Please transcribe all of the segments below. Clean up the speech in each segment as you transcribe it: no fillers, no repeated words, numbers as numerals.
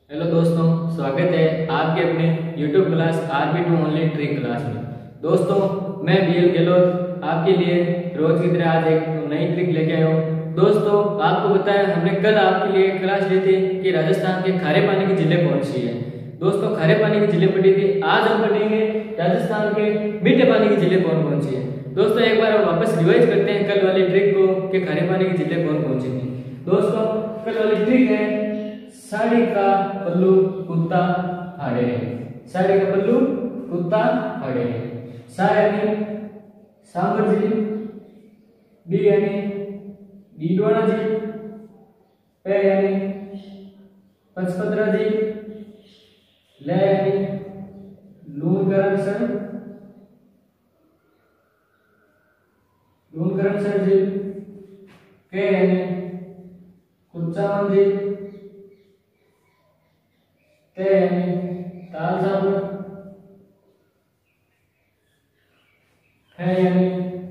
Hello दोस्तों, स्वागत है आपके अपने YouTube class RP2 online trick class में। दोस्तों, मैं BL गहलोत आपके लिए रोज की तरह आज एक नई ट्रिक लेके आया हूँ। दोस्तों, आपको बताया हमने कल आपके लिए क्लास ली थी कि राजस्थान के खारे पानी की जिले कौन सी है। दोस्तों, खारे पानी की जिले पढ़ी थी, आज हम पढ़ेंगे राजस्थान के मीठे पानी की जिले कौन कौन सी है। दोस्तों, एक बार हम वापस रिवाइज करते हैं कल वाली ट्रिक को कि खारे पानी की जिले कौन कौन सी थी। दोस्तों, कल वाली ट्रिक है साड़ी का पल्लू कुत्ता फाड़े है। साड़ी का पल्लू कुत्ता फाड़े है। सा यानी सांबर जी, डी यानी डीडवाना जी, पे यानी पचपदरा जी, ले यानी लूणकरण सर जी, के यानी कुचावन जी, ते यानी ताल साबुन, है यानी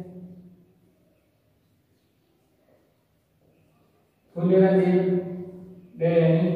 फुलेरा जी, डे यानी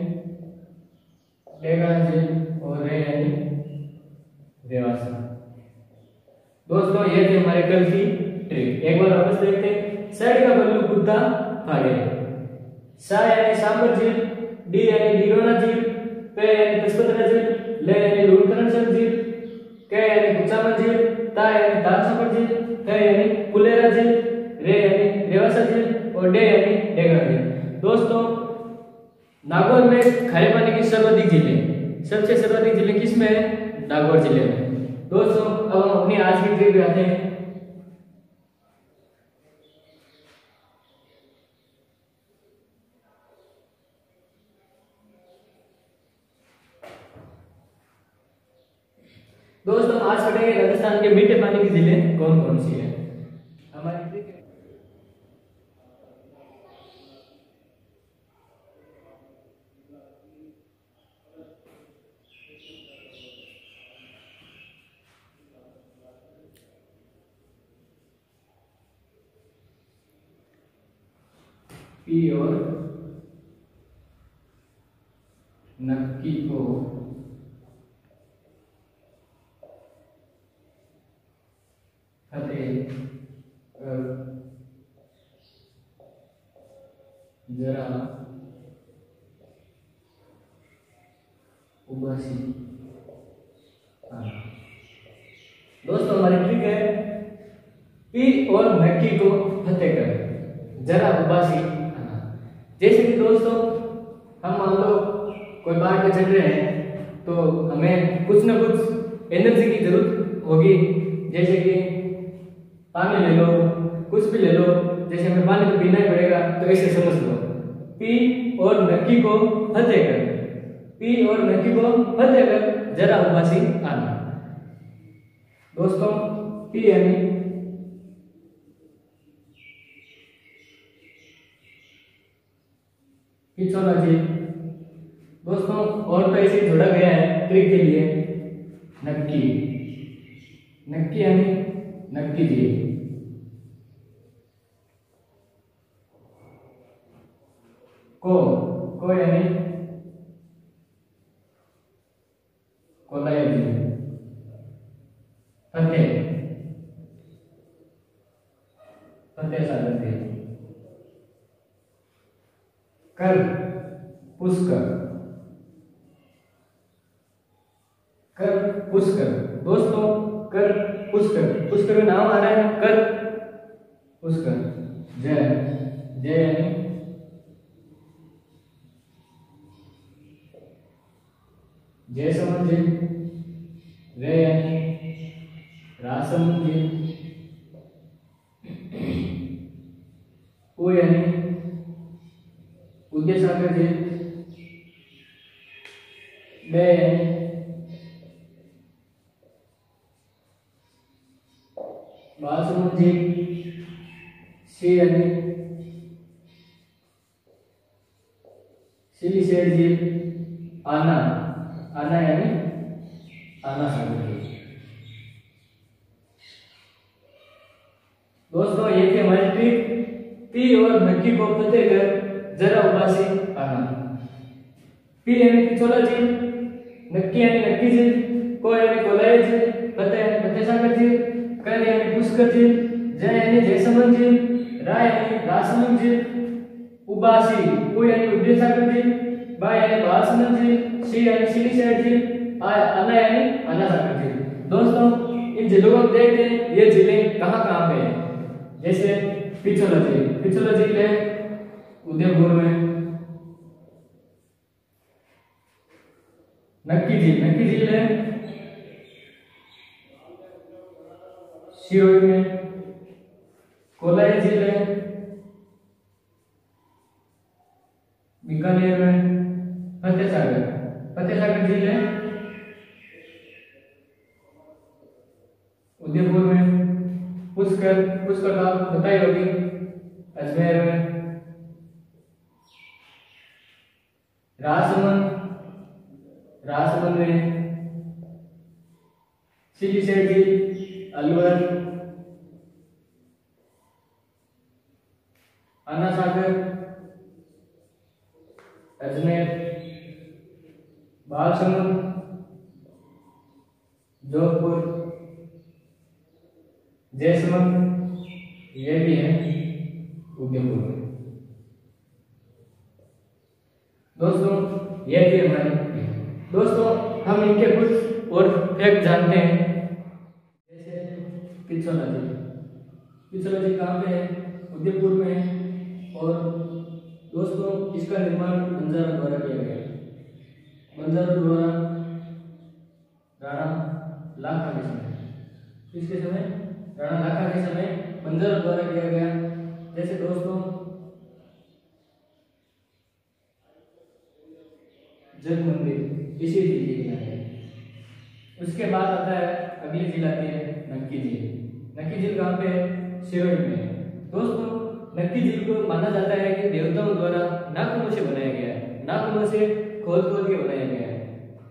डेगा जी और रे यानी देवासा। दोस्तों, ये थी हमारे कल की ट्रिक। एक बार वापस देखते हैं। साड़ी का पल्लू कुत्ता फाड़े, सा यानी सांबर झील, डी यानी डीडोना झील, पे यानी पचपदरा झील, ले यानी लूणकरण झील, के यानी कुचामन झील, ता यानी तालसापर झील, थे यानी फुलेरा झील, रे यानी रेवासा झील और डे यानी डेगा झील। दोस्तों, नागौर में खारे पानी की सर्वाधिक झीलें, सबसे सर्वाधिक झीलें किस में है? नागौर जिले में। दोस्तों, अब हम अपनी आज की ट्रिक पे आते हैं। दोस्तों, आज पढ़ेंगे राजस्थान के मीठे पानी की जिले कौन कौन सी है। हमारी ट्रिक है पी और नक्की को फतेह कर जरा उबासी। दोस्तों, हमारी ट्रिक है पी और नक्की को फतेह कर जरा उबासी। जैसे कि दोस्तों, हम मान लो कोई पहाड़ पे चढ़ रहे हैं तो हमें कुछ ना कुछ एनर्जी की जरूरत होगी। जैसे कि पानी ले लो, कुछ भी ले लो, जैसे हमें पानी तो पीना ही पड़ेगा, तो ऐसे समझ लो पी और नक्की को फतेह कर, पी और नक्की को फतेह कर जरा उबासी आना। दोस्तों, पी यानी पिछोला जी। दोस्तों, और तो ऐसे जोड़ा गया है ट्रिक के लिए नक्की, नक्की यानी नक्की जी। को यानी कोलाया जी। फतेह, फतेह सागर जी। कर पुष्कर, कर पुष्कर। दोस्तों, कर पुष्कर, पुष्कर का नाम आ रहा है कर पुष्कर। जय, जय यानी जय समझ जी, रे यानी रासम जी, ओ यानी उदय सागर जी, बे यानी बालसमुद्र जी, सी यानी सिली शेर जी, आना, आना यानी आना सागर जी। दोस्तों, ये थी हमारी ट्रिक पी और नक्की को फतेह कर जरा उबासी आना। पी यानी पिछोला झील, नक्की यानी नक्की झील, को यानी कोलाय झील, फतेह यानी फतेहसागर झील, कर यानी पुष्कर झील, जय यानी जयसमंद झील, रा यानी रासमंद झील, उबासी उ यानी उदयसागर झील, बा यानी बालसमंद झील, सी यानी सिलीशहर झील, अन्ना यानी अन्ना सागर झील। दोस्तों इन झीलों को देखते हैं ये झीलें कहाँ पे हैं। जैसे पिछोला झील, पिछोला झील है उदयपुर में। नक्की झील है सिरोही में। कोलाय झील है बीकानेर में। फतेहसागर झील है उदयपुर में। पुष्कर का आपको पता ही होगी अजमेर में। राजसमंद में। सिलीशहर झील अलवर। अन्ना सागर अजमेर। बालसमुंद जोधपुर। जयसमंद ये भी है उदयपुर में। दोस्तों ये भी हमारे दोस्तों हम इनके कुछ और फैक्ट जानते हैं। जैसे पिछोला झील कहाँ पे है? उदयपुर में है। और दोस्तों इसका निर्माण बंजारा द्वारा किया गया है। बंजारा द्वारा राणा लाखा के समय, किसके समय? राणा लाखा के समय बंजारा द्वारा किया गया। जैसे दोस्तों जग मंदिर इसी झील में है। उसके बाद आता है अगली झील आती है नक्की झील। नक्की झील कहाँ पे है? सिरोही में है। दोस्तों नक्की झील को माना जाता है कि देवताओं द्वारा नाखूनों से बनाया गया है, नाखूनों से खोद के बनाया गया है।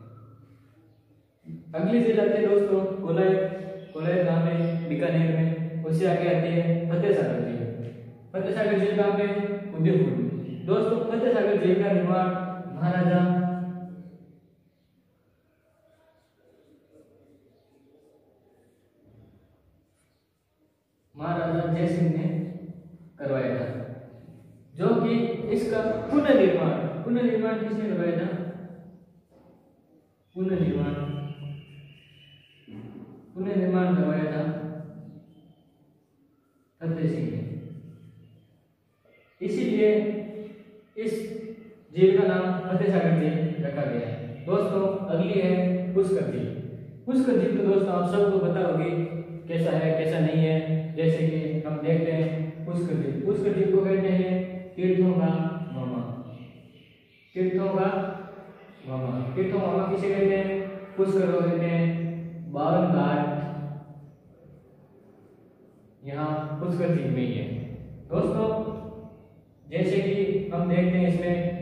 अगली झील आती है दोस्तों कोलाय कहाँ पे? बीकानेर में। उससे आगे आती है फतेहसागर झील। फतेहसागर झील कहाँ पे? उदयपुर में। दोस्तों फतेहसागर झील का निर्माण महाराजा जयसिंह ने करवाया था, जो कि इसका पुनर्निर्माण किसने करवाया था? पुनर्निर्माण करवाया था फतेह सिंह ने। इसीलिए इस झील का नाम फतेहसागर झील रखा गया है। दोस्तों अगली है पुष्कर झील। पुष्कर झील तो दोस्तों आप सबको पता होगी कैसा है कैसा नहीं है। जैसे कि हम देखते हैं पुष्कर झील को कहते हैं तीर्थों का मामा। तीर्थों मामा किसे कहते हैं? पुष्कर को कहते हैं। 52 घाट यहाँ पुष्कर झील में ही है। दोस्तों जैसे कि हम देखते हैं इसमें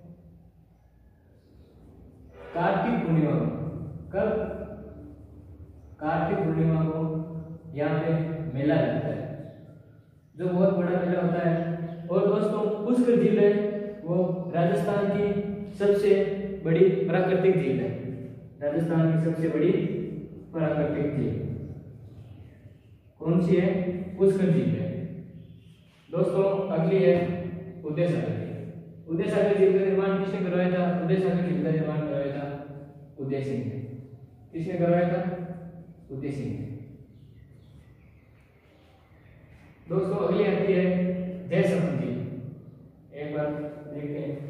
कार्तिक पूर्णिमा को यहाँ पे मेला लगता है, जो बहुत बड़ा मेला होता है। और दोस्तों पुष्कर झील है वो राजस्थान की सबसे बड़ी प्राकृतिक झील है। राजस्थान की सबसे बड़ी प्राकृतिक झील कौन सी है? पुष्कर झील है। दोस्तों अगली है उदयसागर झील। उदयसागर झील का निर्माण किसने करवाया था? उदयसागर झील का निर्माण करवाया था उदय सिंह ने। किसने करवाया था? उदय सिंह ने। दोस्तों अगली आती है जयसमंद झील। एक बार देखते हैं।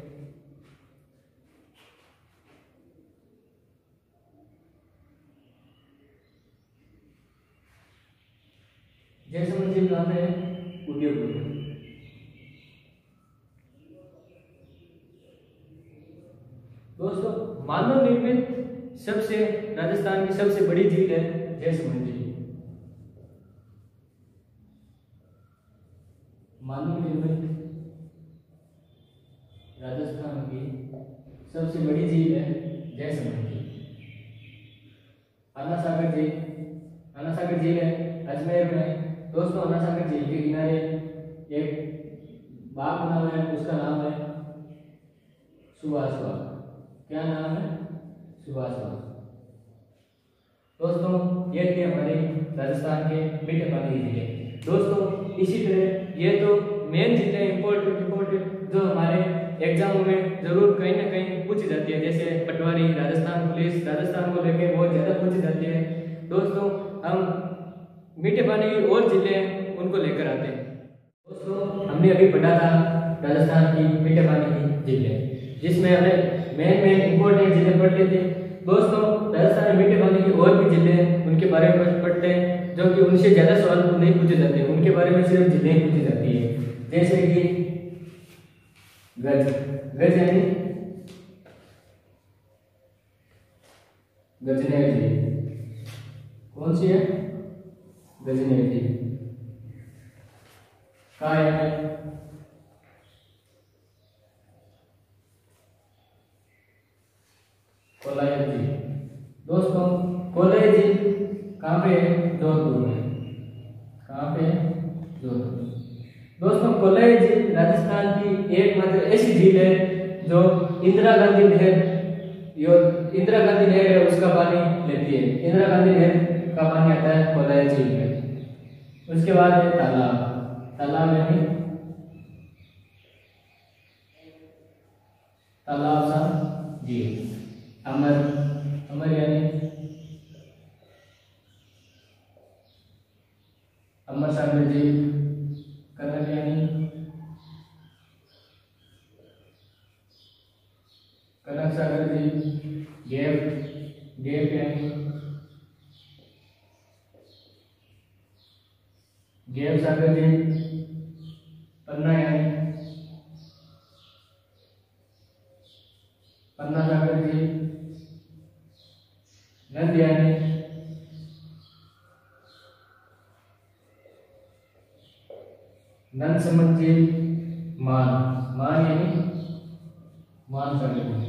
जयसमंद झील कहाँ पे है? उदयपुर में। दोस्तों मानव निर्मित सबसे राजस्थान की सबसे बड़ी झील है जयसमंद झील। मानव निर्मित राजस्थान की सबसे बड़ी झील है जयसमंद झील। अन्ना सागर झील है अजमेर में। दोस्तों अन्ना सागर झील के किनारे एक बाग बना हुआ है, उसका नाम है सुभाष बाग। क्या नाम है? सुभाष बाबू। दोस्तों ये थे हमारे राजस्थान के मीठे पानी के जिले। दोस्तों इसी तरह ये तो मेन जिले इंपॉर्टेंट जो हमारे एग्जामों में जरूर कहीं ना कहीं पूछी जाती है, जैसे पटवारी, राजस्थान पुलिस, राजस्थान को लेकर बहुत ज़्यादा पूछी जाती है। दोस्तों हम मीठे पानी के और जिले हैं उनको लेकर आते हैं। दोस्तों हमने अभी पढ़ा था राजस्थान की मीठे पानी की जिले, जिसमें हमें मेन इंपॉर्टेंट जिले पढ़ लेते हैं। दोस्तों राजस्थान में मीठे पानी के और भी जिले हैं, उनके बारे में पढ़ते हैं, जो कि उनसे ज़्यादा सवाल नहीं पूछे जाते, उनके बारे में सिर्फ जिले ही पूछी जाती है। जैसे कि गज यानी गजनेर झील। कौन सी है? गजनेर झील। का है कोलायत झील। दोस्तों कोलायत झील कहाँ पे है? जोधपुर में। कहाँ पे है? जोधपुर। दोस्तों कोलायत झील राजस्थान की एकमात्र ऐसी झील है जो इंदिरा गांधी नहर है उसका पानी लेती है। इंदिरा गांधी नहर का पानी आता है कोलायत झील में। उसके बाद है तालाब यानी तालाब सा झील। अमर यानी अमर सागर झील। कनक यानी कनक सागर झील। गेप यानी गेप सागर झील। पन्ना यानी पन्ना सागर झील। नंद यानी नंद समझ झील। मान यानी मान सागर झील।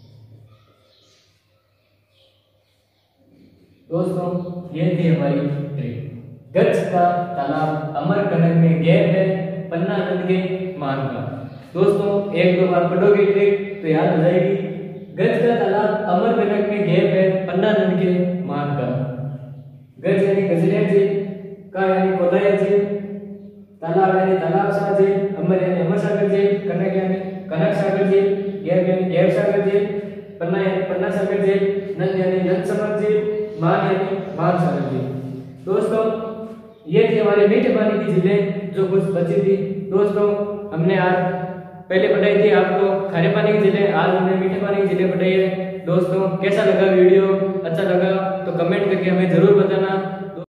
दोस्तों ये थी हमारी ट्रिक। गज का तालाब अमरकनक में गैप है, पन्ना नद के मान का। दोस्तों एक दो बार पढ़ोगे ट्रिक तो याद हो जाएगी। गज का तालाब अमरकनक में गैप है, पन्ना नद के मान का। गज यानी गजनेर झील। का यानी कोलायत झील। तालाब यानी तालाब सा झील। अमर यानी अमर सागर झील। कनक यानी कनक सागर झील। गैप यानी गैप सागर झील। पन्ना यानी पन्ना सागर झील। नद यानी नद समर झील। मान यानी मान सागर झील। दोस्तों ये थी हमारे मीठे पानी की झीलें जो कुछ बची थी। दोस्तों हमने आज पहले पढ़ाई थी आपको खारे पानी की झीलें, आज हमने मीठे पानी की झीलें पढ़ाई है। दोस्तों कैसा लगा वीडियो? अच्छा लगा तो कमेंट करके हमें जरूर बताना।